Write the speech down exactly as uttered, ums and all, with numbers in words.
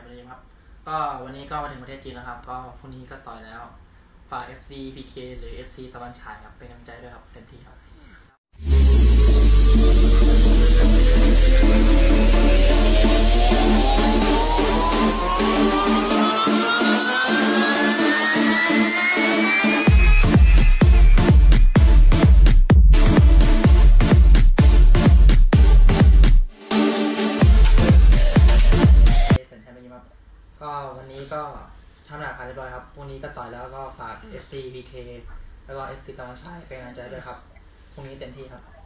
ดีครับก็วันนี้ก็มาถึงประเทศจีนแล้วครับก็พรุ่งนี้ก็ต่อยแล้วฝาก เอฟ ซี พี เค หรือ เอฟ ซี ตะวันฉายครับเป็นกำลังใจด้วยครับเต็มที่ครับก็วันนี้ก็ช่างหนักผ่านเรียบร้อยครับพรุ่งนี้ก็ต่อยแล้วก็ฝาก เอฟ ซี พี เค แล้วก็ เอฟ ซี ตะวันฉายเป็นกำลังใจด้วยครับพรุ่งนี้เต็มที่ครับ